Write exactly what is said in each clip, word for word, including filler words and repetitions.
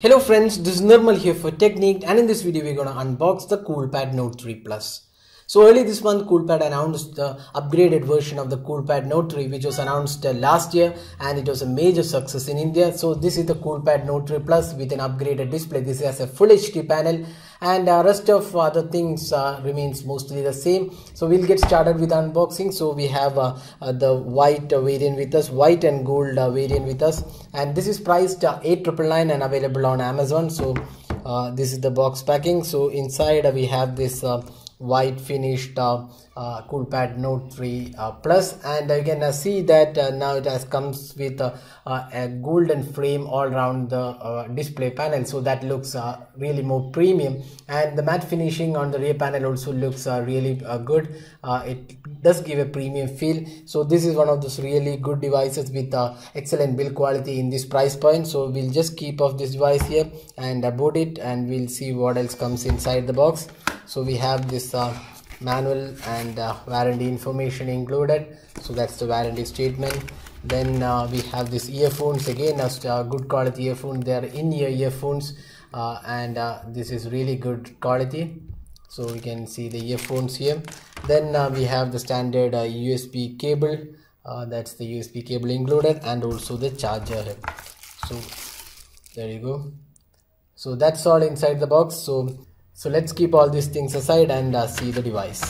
Hello friends, this is Nirmal here for Technique, and in this video we're going to unbox the Coolpad Note three Plus. So early this month Coolpad announced the upgraded version of the Coolpad Note three, which was announced uh, last year, and it was a major success in India. So this is the Coolpad Note three Plus with an upgraded display. This has a full H D panel, and uh, rest of other things uh, remains mostly the same. So we'll get started with unboxing. So we have uh, uh, the white uh, variant with us, white and gold uh, variant with us, and this is priced uh, eight nine nine nine and available on Amazon. So uh, this is the box packing. So inside uh, we have this uh, white finished uh, uh, Coolpad Note three uh, Plus, and you can uh, see that uh, now it has comes with uh, uh, a golden frame all around the uh, display panel, so that looks uh, really more premium, and the matte finishing on the rear panel also looks uh, really uh, good. Uh, it does give a premium feel. So this is one of those really good devices with uh, excellent build quality in this price point. So we'll just keep off this device here and uh, boot it, and we'll see what else comes inside the box. So we have this uh, manual and uh, warranty information included. So that's the warranty statement. Then uh, we have this earphones, again as uh, good quality earphones. They are in-ear earphones, uh, and uh, this is really good quality. So we can see the earphones here. Then uh, we have the standard uh, U S B cable. Uh, that's the U S B cable included, and also the charger here. So there you go. So that's all inside the box. So So let's keep all these things aside and uh, see the device.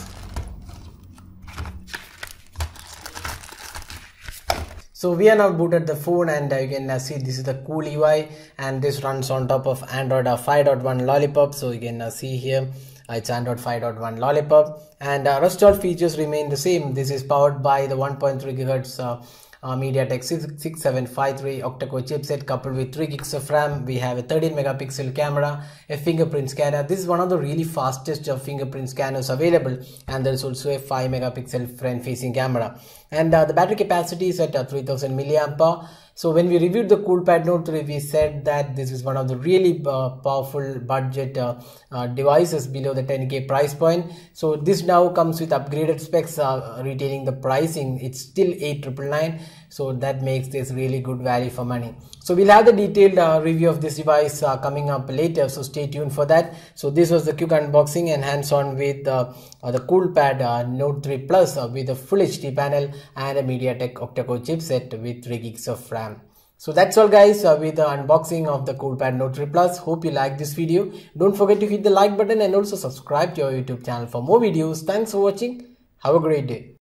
So we are now booted the phone, and uh, you can uh, see this is the cool U I, and this runs on top of Android uh, five point one Lollipop. So you can uh, see here uh, it's Android five point one Lollipop, and uh, rest all features remain the same. This is powered by the one point three gigahertz uh, Uh, Mediatek six seven five three octa-core chipset coupled with three gigs of RAM. We have a thirteen megapixel camera, a fingerprint scanner. This is one of the really fastest uh, fingerprint scanners available, and there is also a five megapixel front facing camera, and uh, the battery capacity is at uh, three thousand milliamp hour. So when we reviewed the Coolpad Note three, we said that this is one of the really uh, powerful budget uh, uh, devices below the ten K price point. So this now comes with upgraded specs, uh, retaining the pricing. It's still eight nine nine nine. So that makes this really good value for money. So we'll have the detailed uh, review of this device uh, coming up later, so stay tuned for that. So this was the quick unboxing and hands-on with uh, uh, the Coolpad uh, Note three Plus uh, with a full H D panel and a Mediatek Octa-core chipset with three gigs of RAM. So that's all guys uh, with the unboxing of the Coolpad Note three Plus. Hope you like this video. Don't forget to hit the like button and also subscribe to our YouTube channel for more videos. Thanks for watching. Have a great day.